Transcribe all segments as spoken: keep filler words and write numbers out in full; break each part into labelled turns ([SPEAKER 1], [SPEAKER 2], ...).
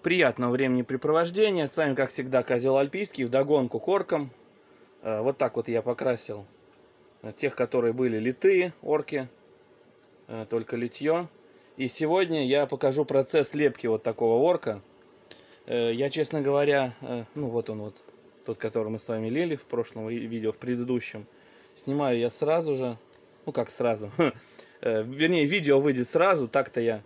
[SPEAKER 1] Приятного времяпрепровождения. С вами, как всегда, Козел Альпийский, вдогонку к оркам. Вот так вот я покрасил тех, которые были литые орки, только литье. И сегодня я покажу процесс лепки вот такого орка. Я, честно говоря, ну вот он вот, тот, который мы с вами лили в прошлом видео, в предыдущем. Снимаю я сразу же, ну как сразу, вернее, видео выйдет сразу, так-то я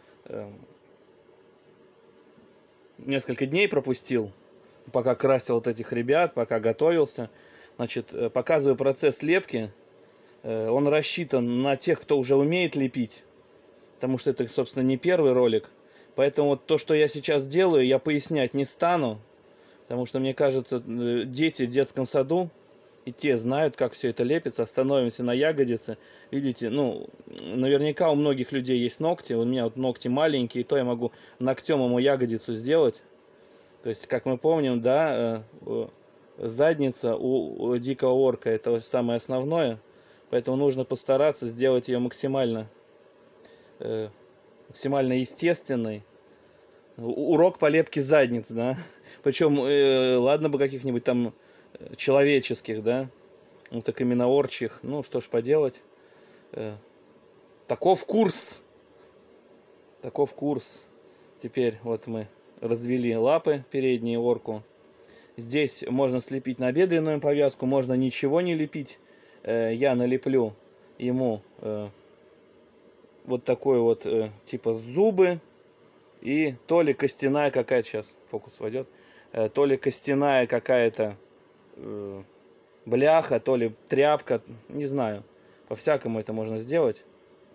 [SPEAKER 1] несколько дней пропустил, пока красил вот этих ребят, пока готовился. Значит, показываю процесс лепки. Он рассчитан на тех, кто уже умеет лепить, потому что это, собственно, не первый ролик. Поэтому вот то, что я сейчас делаю, я пояснять не стану, потому что, мне кажется, дети в детском саду и те знают, как все это лепится. Остановимся на ягодице. Видите, ну, наверняка у многих людей есть ногти. У меня вот ногти маленькие, и то я могу ногтем ему ягодицу сделать. То есть, как мы помним, да, задница у дикого орка — это самое основное. Поэтому нужно постараться сделать ее максимально, максимально естественной. Урок по лепке задниц, да. Причем, ладно бы каких-нибудь там человеческих, да, ну так именно орчих. Ну что ж поделать, таков курс, таков курс. Теперь вот мы развели лапы передние орку. Здесь можно слепить набедренную повязку, можно ничего не лепить. Я налеплю ему вот такой вот типа зубы. И то ли костяная какая-то, сейчас фокус войдет, то ли костяная какая-то э, бляха, то ли тряпка, не знаю. По-всякому это можно сделать.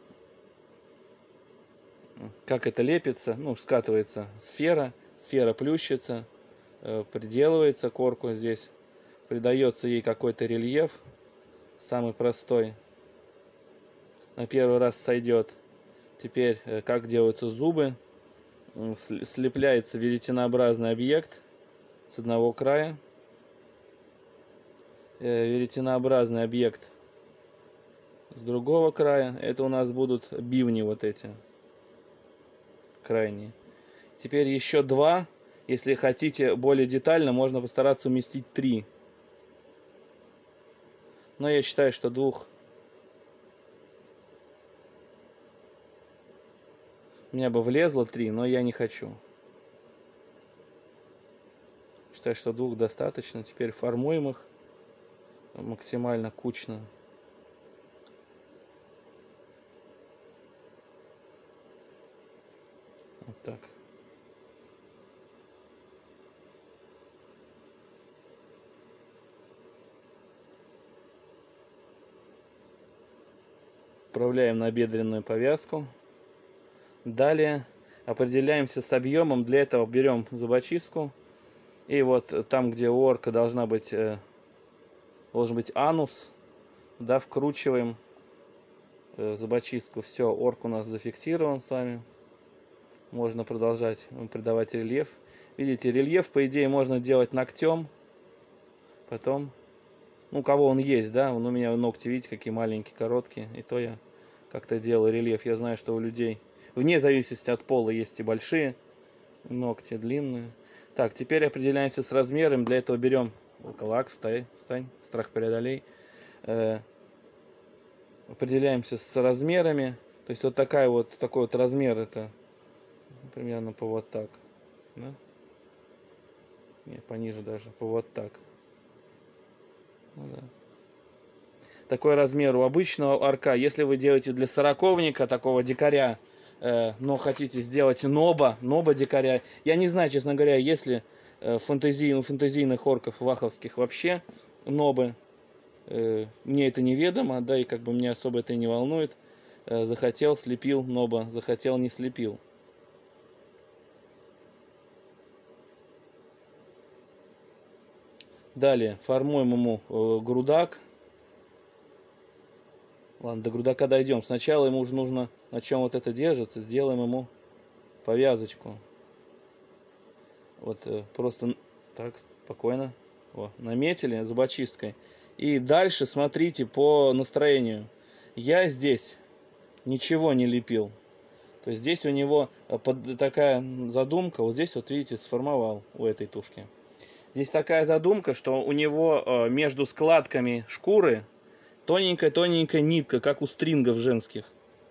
[SPEAKER 1] Как это лепится? Ну, скатывается сфера, сфера плющится, э, приделывается к орку здесь. Придается ей какой-то рельеф, самый простой. На первый раз сойдет. Теперь, э, как делаются зубы. Слепляется веретенообразный объект с одного края, веретенообразный объект с другого края. Это у нас будут бивни вот эти крайние. Теперь еще два. Если хотите более детально, можно постараться уместить три. Но я считаю, что двух у меня бы влезло три, но я не хочу. Считаю, что двух достаточно. Теперь формуем их максимально кучно. Вот так. Отправляем набедренную повязку. Далее определяемся с объемом. Для этого берем зубочистку. И вот там, где у орка должна быть, э, должен быть анус, да, вкручиваем э, зубочистку. Все, орк у нас зафиксирован с вами. Можно продолжать придавать рельеф. Видите, рельеф, по идее, можно делать ногтем. Потом, ну, у кого он есть, да, он у меня ногти, видите, какие маленькие, короткие. И то я как-то делаю рельеф. Я знаю, что у людей, вне зависимости от пола, есть и большие ногти, длинные. Так, теперь определяемся с размером. Для этого берем лак, встань, встань, страх преодолей. Э, определяемся с размерами. То есть вот такая вот, такой вот размер, это примерно по вот так. Да? Нет, пониже даже, по вот так. Ну, да. Такой размер у обычного орка. Если вы делаете для сороковника, такого дикаря, э, но хотите сделать ноба, ноба дикаря. Я не знаю, честно говоря, если э, фантазий, у фантазийных орков ваховских вообще нобы. Э, мне это неведомо, да, и как бы меня особо это и не волнует. Э, захотел, слепил ноба, захотел, не слепил. Далее формуем ему э, грудак. Ладно, до грудака дойдем. Сначала ему уже нужно, на чем вот это держится, сделаем ему повязочку. Вот э, просто так, спокойно. О, наметили зубочисткой. И дальше смотрите по настроению. Я здесь ничего не лепил. То есть здесь у него под, такая задумка, вот здесь вот видите, сформовал у этой тушки. Здесь такая задумка, что у него между складками шкуры тоненькая-тоненькая нитка, как у стрингов женских.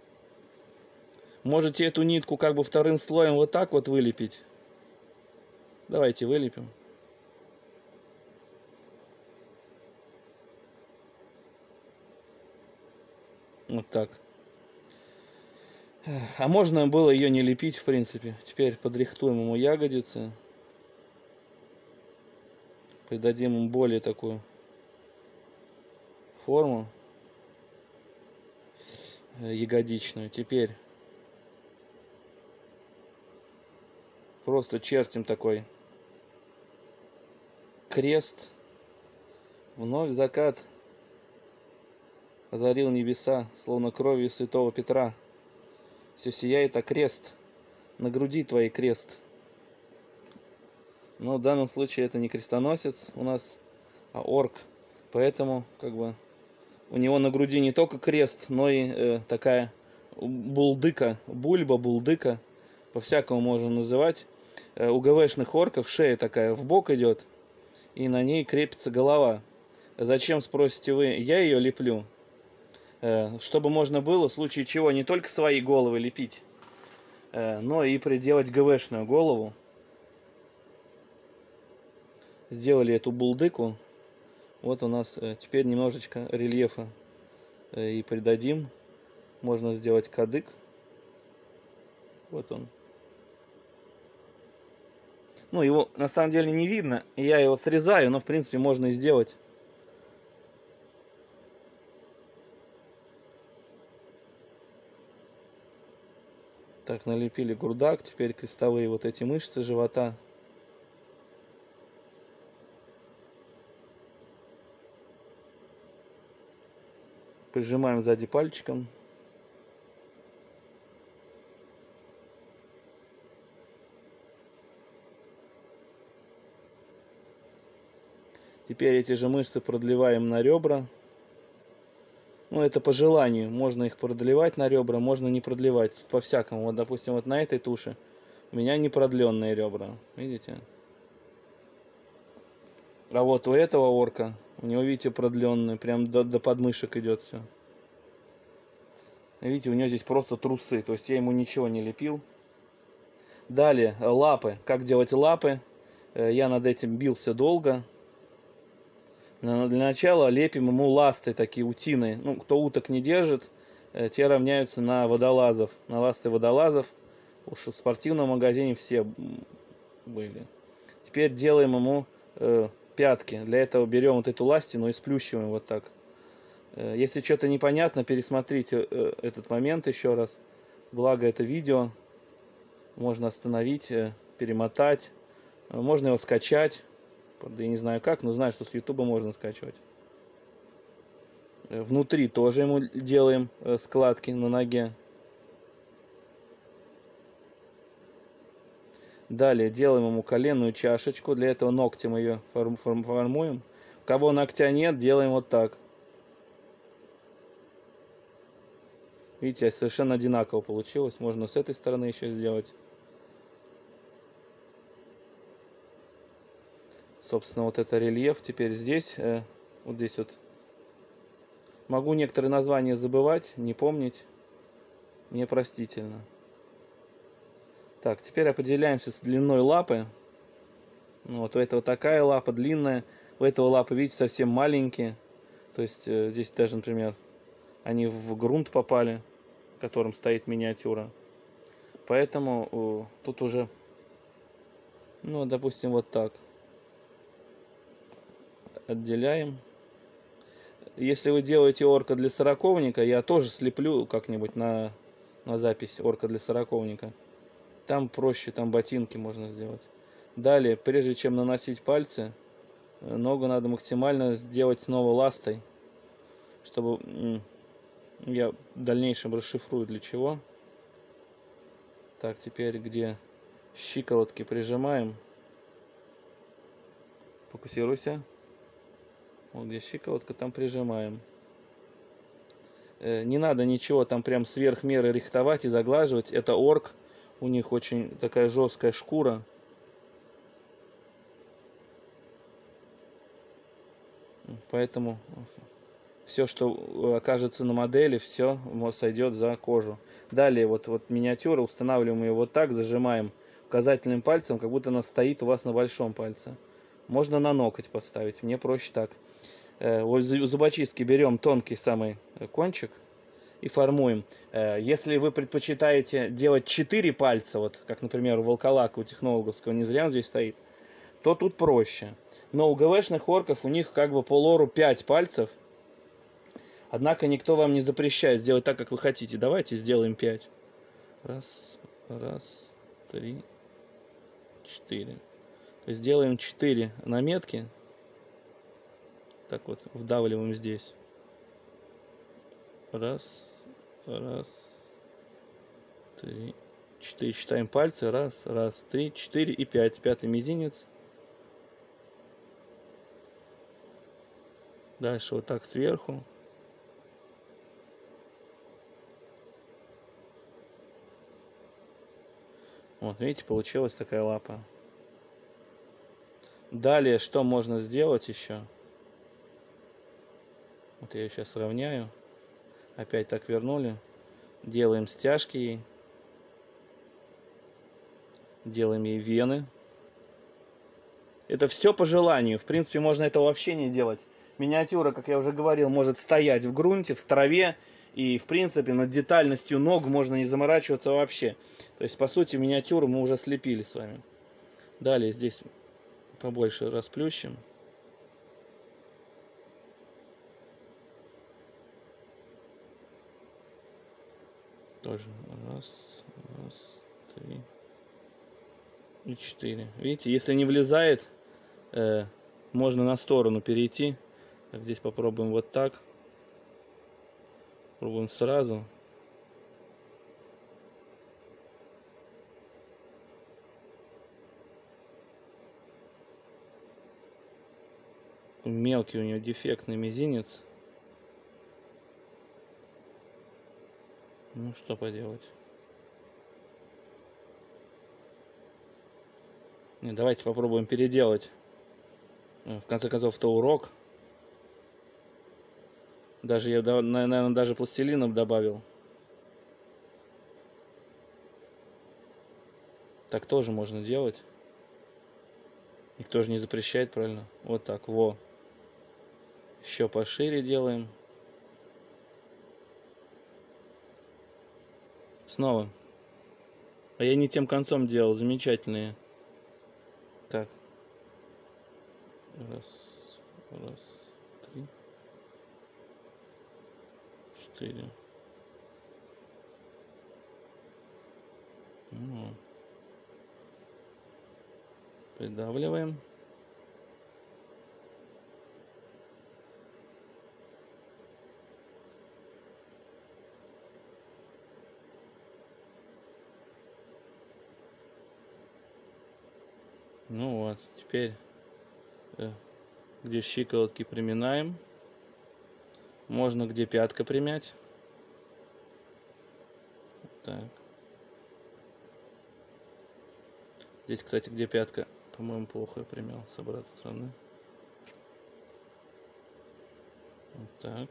[SPEAKER 1] Можете эту нитку как бы вторым слоем вот так вот вылепить. Давайте вылепим. Вот так. А можно было ее не лепить, в принципе. Теперь подрихтуем ему ягодицы. Придадим им более такую форму ягодичную. Теперь просто чертим такой крест. Вновь закат озарил небеса, словно кровью святого Петра. Все сияет, а крест на груди твоей крест. Но в данном случае это не крестоносец у нас, а орк. Поэтому как бы у него на груди не только крест, но и э, такая булдыка, бульба, булдыка. По-всякому можно называть. Э, у ГВшных орков шея такая в бок идет, и на ней крепится голова. Зачем, спросите вы? Я ее леплю. Чтобы можно было, в случае чего, не только свои головы лепить, но и приделать ГВшную голову. Сделали эту булдыку. Вот у нас теперь немножечко рельефа и придадим. Можно сделать кадык. Вот он. Ну, его на самом деле не видно. Я его срезаю, но в принципе можно и сделать. Так, налепили грудак, теперь крестовые вот эти мышцы живота. Прижимаем сзади пальчиком. Теперь эти же мышцы продлеваем на ребра. Ну, это по желанию. Можно их продлевать на ребра, можно не продлевать. По-всякому. Вот, допустим, вот на этой туше у меня не продленные ребра. Видите? А вот у этого орка, у него, видите, продленные. Прям до, до подмышек идет все. Видите, у него здесь просто трусы. То есть я ему ничего не лепил. Далее, лапы. Как делать лапы? Я над этим бился долго. Для начала лепим ему ласты такие, утиные. Ну, кто уток не держит, те равняются на водолазов. На ласты водолазов. Уж в спортивном магазине все были. Теперь делаем ему э, пятки. Для этого берем вот эту ластину и сплющиваем вот так. Э, если что-то непонятно, пересмотрите э, этот момент еще раз. Благо это видео. Можно остановить, э, перемотать. Э, можно его скачать. Я не знаю как, но знаю, что с ютуба можно скачивать. Внутри тоже ему делаем складки на ноге. Далее делаем ему коленную чашечку. Для этого ногтем ее формуем. У кого ногтя нет, делаем вот так. Видите, совершенно одинаково получилось. Можно с этой стороны еще сделать. Собственно, вот это рельеф. Теперь здесь, э, вот здесь вот. Могу некоторые названия забывать, не помнить. Мне простительно. Так, теперь определяемся с длиной лапы. Ну, вот у этого такая лапа длинная. У этого лапы, видите, совсем маленькие. То есть э, здесь даже, например, они в грунт попали, в котором стоит миниатюра. Поэтому э, тут уже, ну, допустим, вот так. Отделяем. Если вы делаете орка для сороковника, я тоже слеплю как-нибудь на, на запись орка для сороковника. Там проще, там ботинки можно сделать. Далее, прежде чем наносить пальцы, ногу надо максимально сделать снова ластой, чтобы я в дальнейшем расшифрую для чего. Так, теперь где щиколотки прижимаем. Фокусируйся. Вот где щиколотка, там прижимаем. Не надо ничего там прям сверх меры рихтовать и заглаживать. Это орк. У них очень такая жесткая шкура. Поэтому все, что окажется на модели, все сойдет за кожу. Далее вот, вот миниатюра, устанавливаем ее вот так, зажимаем указательным пальцем, как будто она стоит у вас на большом пальце. Можно на ноготь поставить, мне проще так. У зубочистки берем тонкий самый кончик и формуем. Если вы предпочитаете делать четыре пальца, вот как, например, у волколака, у технологовского, не зря он здесь стоит, то тут проще. Но у ГВшных орков у них как бы по лору пять пальцев. Однако никто вам не запрещает сделать так, как вы хотите. Давайте сделаем пять. Раз, раз, три, четыре. То есть делаем четыре наметки. Так вот, вдавливаем здесь. Раз, раз, три, четыре. Считаем пальцы. Раз, раз, три, четыре и пять. Пятый мизинец. Дальше вот так сверху. Вот, видите, получилась такая лапа. Далее, что можно сделать еще? Вот я ее сейчас равняю. Опять так вернули. Делаем стяжки ей. Делаем ей вены. Это все по желанию. В принципе, можно этого вообще не делать. Миниатюра, как я уже говорил, может стоять в грунте, в траве. И, в принципе, над детальностью ног можно не заморачиваться вообще. То есть, по сути, миниатюру мы уже слепили с вами. Далее здесь побольше расплющим. Тоже раз, раз, три и четыре. Видите, если не влезает, э, можно на сторону перейти. Так, здесь попробуем вот так. Пробуем сразу. Мелкий у нее дефектный мизинец. Ну что поделать. Не, давайте попробуем переделать. В конце концов, это урок. Даже я, наверное, даже пластилином добавил. Так тоже можно делать. Никто же не запрещает, правильно? Вот так, во. Еще пошире делаем. Снова. А я не тем концом делал, замечательные. Так. Раз, раз, три, четыре. Ну. Придавливаем. Ну вот, теперь э, где щиколотки приминаем. Можно где пятка примять. Так. Здесь, кстати, где пятка, по-моему, плохо я примял с обратной стороны. Вот так.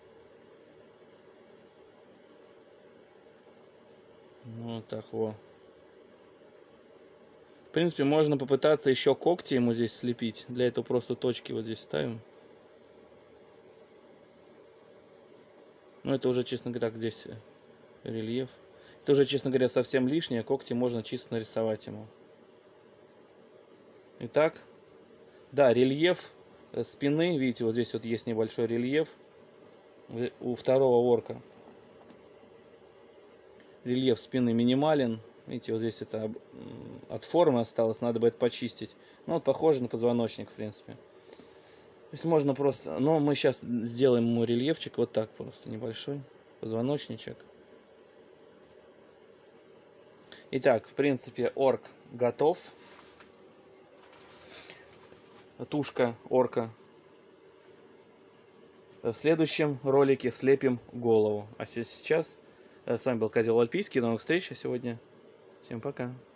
[SPEAKER 1] Ну, вот так вот. В принципе, можно попытаться еще когти ему здесь слепить. Для этого просто точки вот здесь ставим. Но это уже, честно говоря, здесь рельеф. Это уже, честно говоря, совсем лишнее. Когти можно чисто нарисовать ему. Итак, да, рельеф спины. Видите, вот здесь вот есть небольшой рельеф у второго орка. Рельеф спины минимален. Видите, вот здесь это от формы осталось, надо бы это почистить. Ну, вот похоже на позвоночник, в принципе. То есть можно просто... Но мы сейчас сделаем ему рельефчик вот так просто, небольшой позвоночничек. Итак, в принципе, орк готов. Тушка орка. в следующем ролике слепим голову. А сейчас с вами был Козел Альпийский. До новых встреч сегодня. Всем пока.